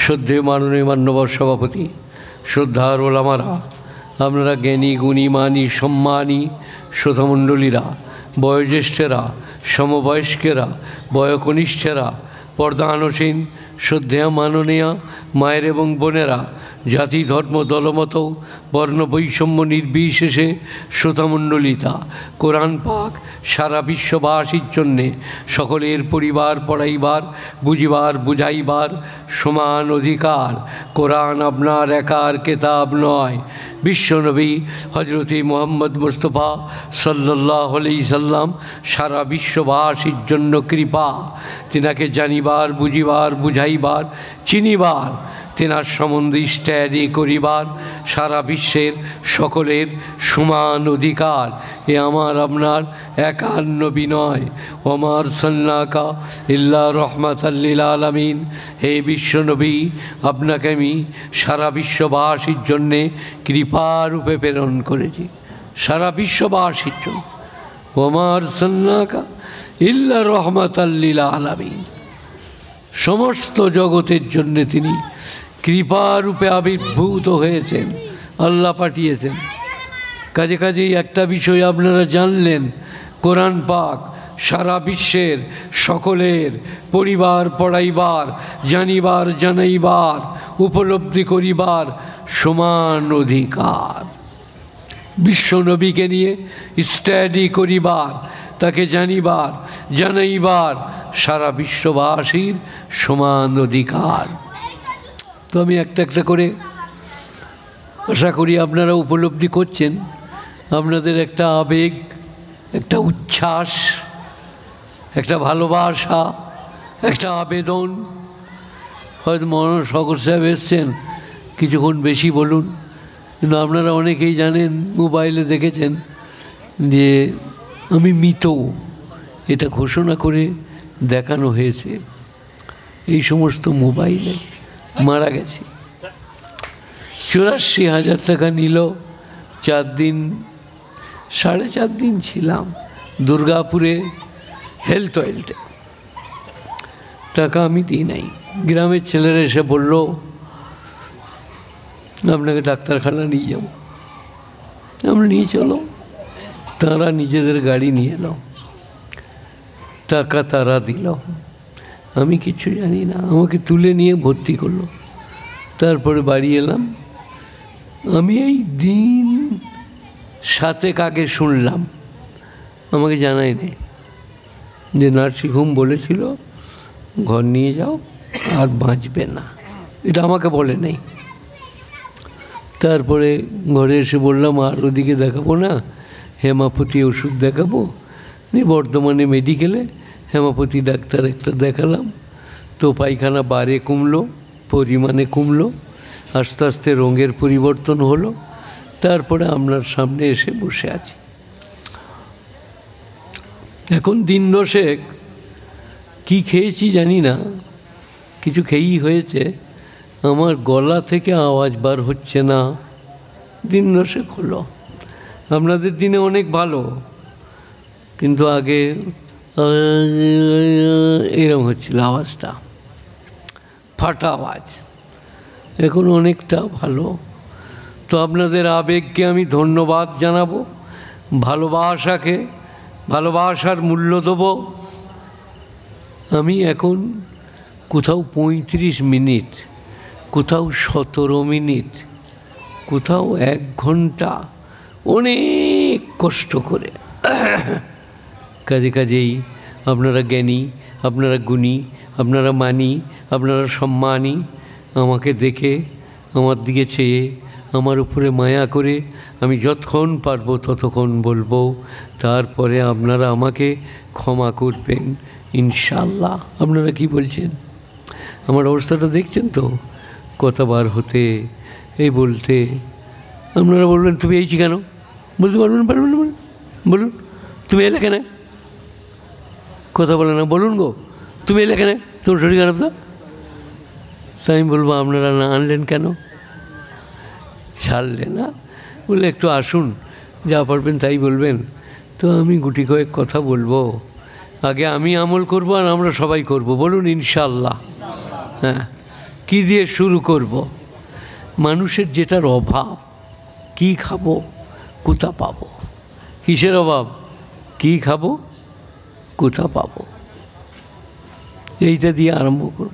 শ্রদ্ধেয় মাননীয় মান্যবর সভাপতি, শ্রদ্ধার ওলামারা, আপনারা জ্ঞানী গুণী মানী সম্মানী শ্রোতামণ্ডলীরা, বয়োজ্যেষ্ঠেরা, সমবয়স্কেরা, বয়কনিষ্ঠেরা, পর্দানসীন শ্রদ্ধেয় মাননীয়া মায়ের এবং বোনেরা, জাতি ধর্ম দলমত বর্ণ বৈষম্য নির্বিশেষে শ্রোতামণ্ডলিতা, কোরআন পাক সারা বিশ্ববাসীর জন্যে সকলের পরিবার পড়াইবার বুঝিবার বুঝাইবার সমান অধিকার। কোরআন আপনার একার কেতাব নয়, বিশ্বনবী হজরতে মুহাম্মদ মুস্তফা সাল্লাল্লাহু আলাইহি সাল্লাম সারা বিশ্ববাসীর জন্য কৃপা। তিনাকে জানিবার বুঝিবার বুঝাইবার চিনিবার, তেনার সম্বন্ধে স্টাডি করিবার সারা বিশ্বের সকলের সমান অধিকার। এ আমার আপনার একার নবী নয়। ওমার সাল্লাকা ইল্লা রহমাতাল লিল আলামিন। হে বিশ্বনবী, আপনাকে আমি সারা বিশ্ববাসীর জন্যে কৃপারূপে প্রেরণ করেছি, সারা বিশ্ববাসীর জন্য। ওমার সাল্লাকা ইল্লা রহমাতাল লিল আলামিন। সমস্ত জগতের জন্যে তিনি কৃপারূপে আবির্ভূত হয়েছেন, আল্লাহ পাঠিয়েছেন। কাজেই একটা বিষয় আপনারা জানলেন, কোরআন পাক সারা বিশ্বের সকলের পরিবার পড়াইবার, জানিবার জানাইবার, উপলব্ধি করিবার সমান অধিকার। বিশ্বনবীকে নিয়ে স্টাডি করিবার, তাকে জানিবার জানাইবার সারা বিশ্ববাসীর সমান অধিকার। তো আমি একটা একটা করে আশা করি আপনারা উপলব্ধি করছেন। আপনাদের একটা আবেগ, একটা উচ্ছ্বাস, একটা ভালোবাসা, একটা আবেদন। হয়তো মনোজ শকর সাহেব এসছেন, কিছুক্ষণ বেশি বলুন, কিন্তু আপনারা অনেকেই জানেন, মোবাইলে দেখেছেন যে আমি মৃত, এটা ঘোষণা করে দেখানো হয়েছে এই সমস্ত মোবাইলে। মারা গেছি। 84,000 টাকা নিল। 4 দিন 4.5 দিন ছিলাম দুর্গাপুরে হেলথ ওয়েলথে। টাকা আমি দিই নাই। গ্রামের ছেলেরা এসে বলল আপনাকে ডাক্তারখানা নিয়ে যাব। আমরা নিয়ে চলো। তারা নিজেদের গাড়ি নিয়ে এলো, টাকা তারা দিল, আমি কিছু জানি না। আমাকে তুলে নিয়ে ভর্তি করলো। তারপরে বাড়ি এলাম। আমি এই দিন 7 আগে শুনলাম, আমাকে জানাই নেই, যে নার্সিংহোম বলেছিল ঘর নিয়ে যাও, আর বাঁচবে না, এটা আমাকে বলে নেই। তারপরে ঘরে এসে বললাম আর ওদিকে দেখাবো না, হেমাপতি ওষুধ দেখাবো। নিয়ে বর্ধমানে মেডিকেলে হেমাপতি ডাক্তার একটা দেখালাম। তো পায়খানা বারে কমলো, পরিমাণে কমলো, আস্তে আস্তে রঙের পরিবর্তন হলো। তারপরে আপনার সামনে এসে বসে আছি। এখন দিন 10 কী খেয়েছি জানি না, কিছু খেয়েই হয়েছে। আমার গলা থেকে আওয়াজ বার হচ্ছে না। দিন 10 হলো। আপনাদের দিনে অনেক ভালো, কিন্তু আগে এরকম হচ্ছিল আওয়াজটা, ফাটা আওয়াজ। এখন অনেকটা ভালো। তো আপনাদের আবেগকে আমি ধন্যবাদ জানাবো, ভালোবাসাকে, ভালোবাসার মূল্য দেবো। আমি এখন কোথাও 35 মিনিট, কোথাও 17 মিনিট, কোথাও 1 ঘন্টা অনেক কষ্ট করে। কাজেই আপনারা জ্ঞানী, আপনারা গুণী, আপনারা মানি, আপনারা সম্মানী। আমাকে দেখে, আমার দিকে চেয়ে, আমার উপরে মায়া করে আমি যতক্ষণ পারবো ততক্ষণ বলবো। তারপরে আপনারা আমাকে ক্ষমা করবেন ইনশাআল্লাহ। আপনারা কি বলছেন? আমার অবস্থাটা দেখছেন তো? কথা বার হতে, এই বলতে। আপনারা বলবেন তুমি এইছি কেন? বলতে পারবেন বলুন, তুমি এলে কেন? কথা বলে না, বলুন গো, তুমি এলে কেন? তোমার শরীর খারাপ তো? তাই আমি বলবো আপনারা না আনলেন কেন? ছাড়লে না, বলে একটু আসুন, যা পারবেন তাই বলবেন। তো আমি গুটি কয়েক কথা বলবো। আগে আমি আমল করব আর আমরা সবাই করব, বলুন ইনশাআল্লাহ। হ্যাঁ, কি দিয়ে শুরু করব? মানুষের যেটার অভাব, কি খাবো, কোথা পাবো? কিসের অভাব? কি খাবো, কোথা পাবো? এইটা দিয়ে আরম্ভ করব।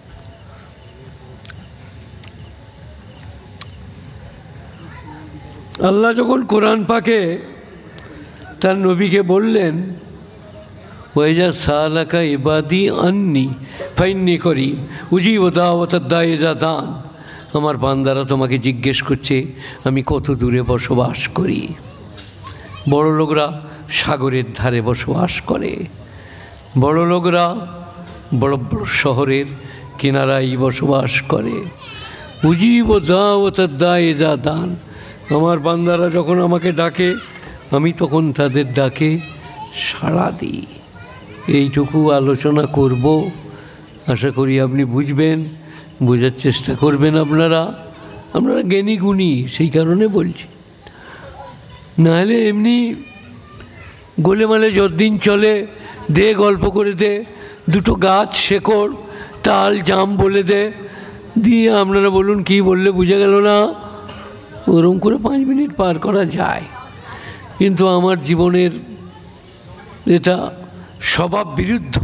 আল্লাহ যখন কোরআন পাকে তার নবীকে বললেন, ওয়াইজা সালাকা ইবাদি আন্নি ফাইন্নি করি উজিব দাওয়াতাদ দাঈ ইযা দান, আমার বান্দারা তোমাকে জিজ্ঞেস করছে আমি কত দূরে বসবাস করি। বড় লোকরা সাগরের ধারে বসবাস করে, বড় লোকরা বড় বড় শহরের কিনারায় বসবাস করে। উজিব দাওয়াতাদ দাঈ ইযা দান, আমার বান্দারা যখন আমাকে ডাকে আমি তখন তাদের ডাকে সাড়া দিই। এইটুকু আলোচনা করব, আশা করি আপনি বুঝবেন, বোঝার চেষ্টা করবেন। আপনারা জ্ঞানী গুণী, সেই কারণে বলছি। নাহলে এমনি গোলেমালে যতদিন চলে দে গল্প করে দে, দুটো গাছ শেকড় তাল জাম বলে দে, দিয়ে আপনারা বলুন কি বললে বুঝে গেল না। ওরম করে 5 মিনিট পার করা যায়, কিন্তু আমার জীবনের এটা স্বভাব বিরুদ্ধ।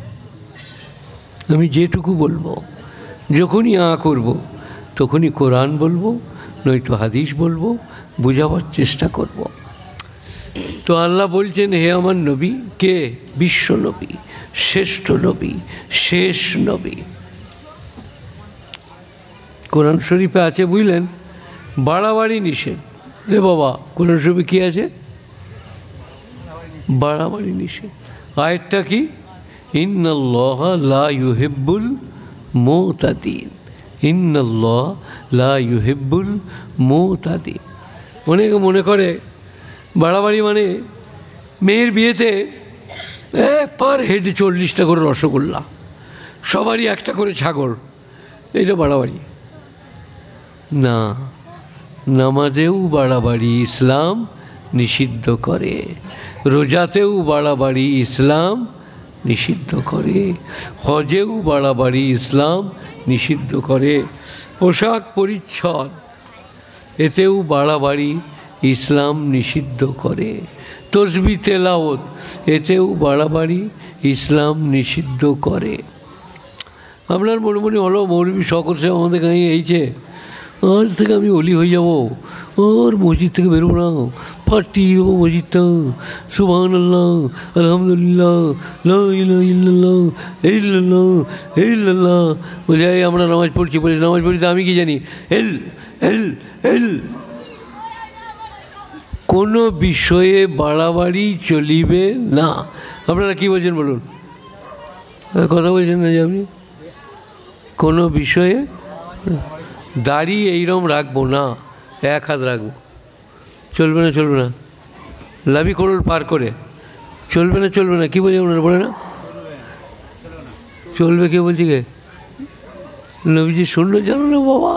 আমি যেটুকু বলবো, যখনই করব তখনই কোরআন বলবো, নয়তো হাদিস বলবো, বোঝাবার চেষ্টা করব। তো আল্লাহ বলছেন, হে আমার নবী, কে? বিশ্ব নবী, শ্রেষ্ঠ নবী, শেষ নবী। কোরআন শরীফে আছে বুঝলেন, বাড়াবাড়ি নিষেধ। রে বাবা, কোরআন শরীফে কী আছে? বাড়াবাড়ি নিষেধ। আয়াতটা কি? ইন্নাল্লাহ লা ইউহিব্বুল মুতাদিন, ইন্নাল্লাহ লা ইউহিব্বুল মুতাদিন। অনেকে মনে করে বাড়াবাড়ি মানে মেয়ের বিয়েতে পার হেড 40টা করে রসগোল্লা, সবারই একটা করে ছাগল, এইটা বাড়াবাড়ি না। নামাজেও বাড়াবাড়ি ইসলাম নিষিদ্ধ করে, রোজাতেও বাড়াবাড়ি ইসলাম নিষিদ্ধ করে, হজেও বাড়াবাড়ি ইসলাম নিষিদ্ধ করে, পোশাক পরিচ্ছদ এতেও বাড়াবাড়ি ইসলাম নিষিদ্ধ করে, তসবিহ তেলাওয়াত এতেও বাড়াবাড়ি ইসলাম নিষিদ্ধ করে। আপনার মনে মনে হলো মৌলবী শখ করছে আমাদের গাঁয়ে এইছে, আজ থেকে আমি অলি হয়ে যাবো, আর মসজিদ থেকে বেরোবো না, ফাটিয়ে দেবো মসজিদটা, সুবহানাল্লাহ আলহামদুলিল্লাহ লা ইলাহা ইল্লাল্লাহ ইল্লাল্লাহ ইল্লাল্লাহ। বলে আমরা নামাজ পড়ছি, বলি নামাজ পড়ি তো আমি কি জানি, এল এল এল। কোনো বিষয়ে বাড়াবাড়ি চলিবে না। আপনারা কি বলছেন বলুন? কথা বলছেন না যে আপনি? কোনো বিষয়ে দাড়ি এইরকম রাখবো না, 1 হাত রাখবো, চলবে না, চলবে না। লাভি করল পার করে চলবে না, চলবে না। কী বলছে ওনারা? বলে না চলবে। কে বলছি? কে? নবীজি শুনলো, জানো না বাবা,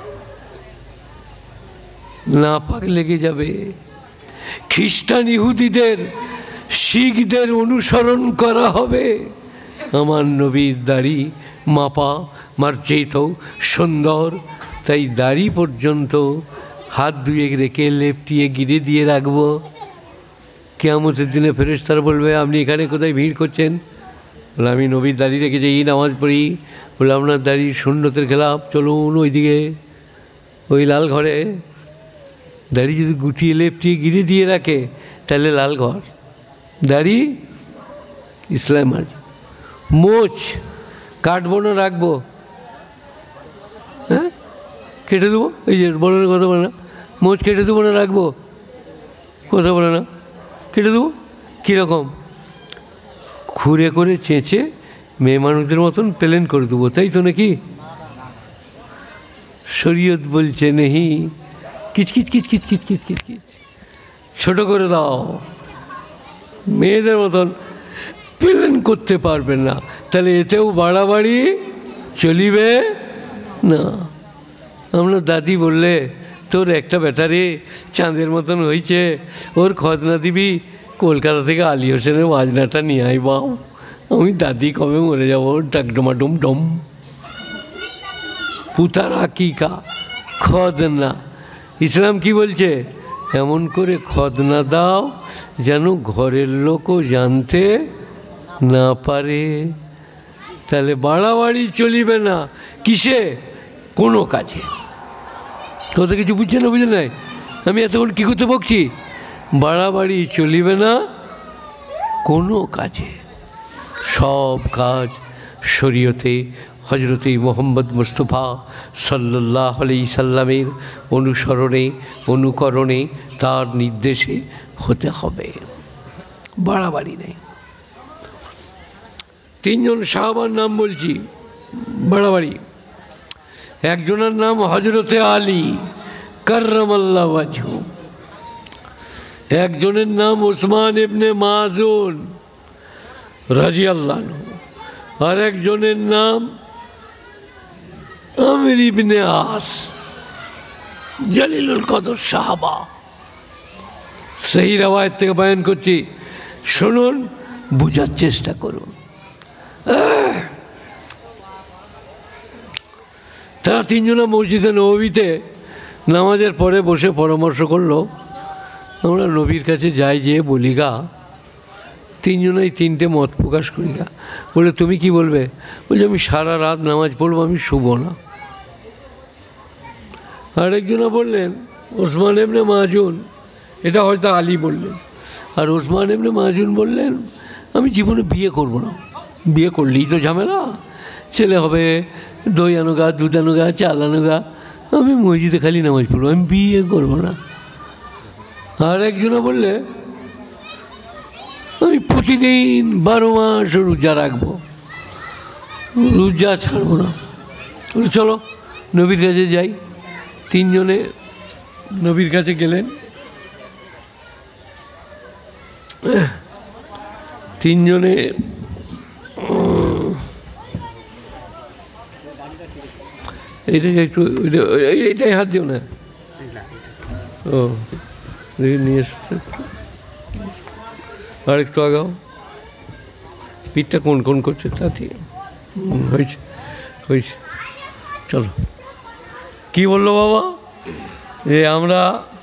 না পাক লেগে যাবে। খ্রিস্টান ইহুদিদের শিখদের অনুসরণ করা হবে, আমার নবীর দাড়ি মাপা মার্জিত সুন্দর, তাই দাড়ি পর্যন্ত হাত ধুয়ে রেখে লেপটিয়ে গিরে দিয়ে রাখবো। কিয়ামতের দিনে ফেরেশতারা বলবে, আপনি এখানে কোথায় ভিড় করছেন? বলে আমি নবীর দাড়ি রেখে যাই, নামাজ পড়ি। বলে আপনার দাড়ি সুন্নতের খেলাফ, চলুন ওইদিকে, ওই লাল ঘরে। দাড়ি যদি গুটিয়ে লেপটিয়ে গিরে দিয়ে রাখে তাহলে লাল ঘর। দাড়ি ইসলাম আর মোচ কাটবো না রাখবো? হ্যাঁ, কেটে দেবো। এই যে বলে না, কথা বলে না, মোচ কেটে দেবো না রাখবো? কথা বলে না, কেটে দেবো। কীরকম? খুঁড়ে করে চেঁচে মেয়ে মানুষদের মতন প্লেন করে দেবো, তাই তো নাকি? শরীয়ত বলছে নেহি, কিচকিচ কিচকিচ কিচকিচ কিচকিচ ছোটো করে দাও, মেয়েদের মতন প্লেন করতে পারবেন না, তাহলে এতেও বাড়াবাড়ি চলিবে না। আমরা দাদি বললে, তোর একটা ব্যাটারি চাঁদের মতন হয়েছে, ওর খতনা দিবি, কলকাতা থেকে আলী হোসেনের বাজনাটা নিয়ে আই বাউ। আমি দাদি কবে মরে যাবো, ডাকডোমা ডুম ডম। পুতার আকিকা খদনা। ইসলাম কি বলছে? এমন করে খদনা দাও যেন ঘরের লোকও জানতে না পারে। তাহলে বাড়াবাড়ি চলিবে না। কিসে? কোনো কাজে। কথা কিছু বুঝছে না? বুঝে নাই? আমি এতক্ষণ কী করতে বকছি? বাড়াবাড়ি চলিবে না কোনো কাজে। সব কাজ শরীয়তে হজরতে মোহাম্মদ মুস্তফা সাল্লাল্লাহু আলাইহি সাল্লামের অনুসরণে অনুকরণে তার নির্দেশে হতে হবে, বাড়াবাড়ি নেই। তিনজন সাহাবার নাম বলছি, বাড়াবাড়ি। একজনের নাম হজরতে আলী কাররামাল্লাহু ওয়াজহু, একজনের নাম ওসমান ইবনে মাযুন রাদিয়াল্লাহু আনহু, আর একজনের নাম আমির ইবনে আস জলিলুল কদর সাহাবা। সেই রওয়ায়াত থেকে বয়ান করছি, শুনুন, বুঝার চেষ্টা করুন। তারা তিনজনা মসজিদে নববীতে নামাজের পরে বসে পরামর্শ করলো, আমরা নবীর কাছে যাই, যেয়ে বলি গা, তিনজনাই তিনটে মত প্রকাশ করি গা। বলে তুমি কি বলবে? বলছে আমি সারা রাত নামাজ পড়বো, আমি শুভ না। আরেকজনা বললেন ওসমান ইবনে মাযুন, এটা হয়তো আলী বললেন, আর ওসমান ইবনে মাযুন বললেন আমি জীবনে বিয়ে করব না, বিয়ে করলেই তো ঝামেলা, ছেলে হবে, দই আনোগা, দুধ আনোগা, চাল আনোগা, আমি মসজিদে খালি নামাজ পড়বো, আমি বিয়ে করব না। আর একজনা বললে আমি প্রতিদিন 12 মাস রোজা রাখবো, রোজা ছাড়বো না। বলে চলো নবীর কাছে যাই। তিনজনে নবীর কাছে গেলেন। তিনজনে এইটাই একটু, এইটাই হাত দিও না। ও নিয়ে এসছে, আর একটু আগাও, পিঠটা কোন কোন করছে তাতে হয়েছে হয়েছে। চলো, কি বললো বাবা? আমরা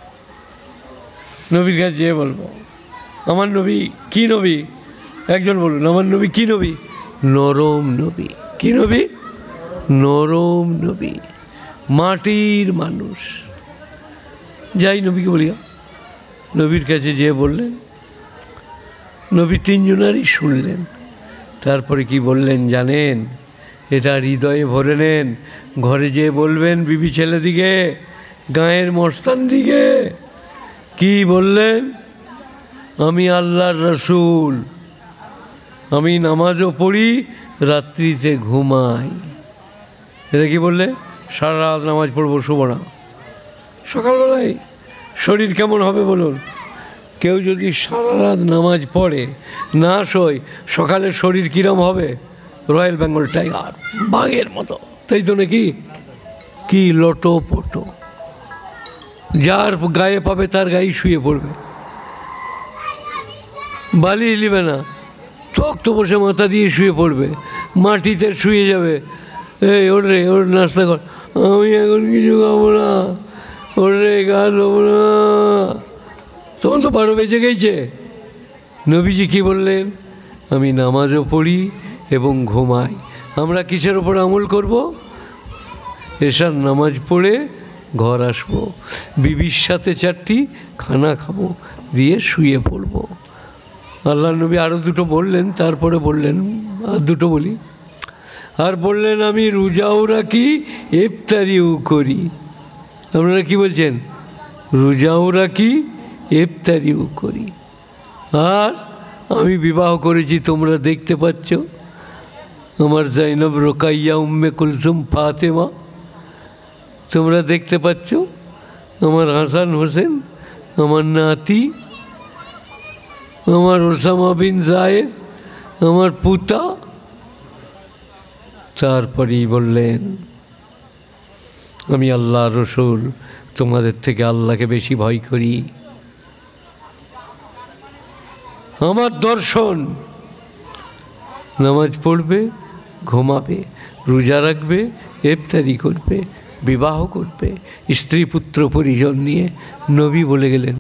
নবীর কাছে যেয়ে বলবো আমার নবী কি নবী? একজন বলুন আমার নবী কি নবী? নরম নবী। কি নবী? নরম নবী, মাটির মানুষ। যাই নবীকে বলি। নবীর কাছে যেয়ে বললেন, নবী তিনজনারই শুনলেন। তারপরে কি বললেন জানেন? এটা হৃদয়ে ভরে নেন, ঘরে যেয়ে বলবেন বিবি ছেলে দিকে, গাঁয়ের মস্তান দিকে। কি বললেন? আমি আল্লাহর রসুল, আমি নামাজও পড়ি, রাত্রিতে ঘুমাই। এটা কি বললে? সারা রাত নামাজ পড়বো, শুভ না। সকালবেলায় শরীর কেমন হবে বলুন? কেউ যদি সারা রাত নামাজ পড়ে, না শোয়, সকালে শরীর কিরম হবে? রয়্যাল বেঙ্গল টাইগার, বাঘের মতো, তাই তো নাকি? কি লটো পটো, যার গায়ে পাবে তার গায়ে শুয়ে পড়বে, বালি হিলিবে না, তক্ত বসে মাথা দিয়ে শুয়ে পড়বে, মাটিতে শুয়ে যাবে। এই ওর রে, ওর নাস্তা কর, আমি এখন কিছু খাবো না, ওর রে গা দেবো না। তখন তো 12 বেজে গেছে। নবীজি কি বললেন? আমি নামাজও পড়ি এবং ঘুমাই। আমরা কিসের ওপর আমল করব? এশার নামাজ পড়ে ঘর আসবো, বিবির সাথে 4টি খানা খাবো, দিয়ে শুয়ে পড়বো। আল্লাহ নবী আরও 2টো বললেন, তারপরে বললেন, আর 2টো বলি, আর বললেন আমি রোজাও রাখি, ইফতারিও করি। আপনারা কি বলছেন? রোজাও রাখি, ইফতারিও করি। আর আমি বিবাহ করেছি, তোমরা দেখতে পাচ্ছ, আমার জাইনব, রোকাইয়া, উম্মে কুলসুম, ফাতেমা, তোমরা দেখতে পাচ্ছ, আমার হাসান হোসেন, আমার নাতি, আমার ওসামা বিন জায়েদ, আমার পুতা। তারপরেই বললেন আমি আল্লাহ রসুল, তোমাদের থেকে আল্লাহকে বেশি ভয় করি। আমার দর্শন, নামাজ পড়বে, ঘুমাবে, রোজা রাখবে, ইফতারি করবে, বিবাহ করবে, স্ত্রী পুত্র পরিজন নিয়ে। নবী বলে গেলেন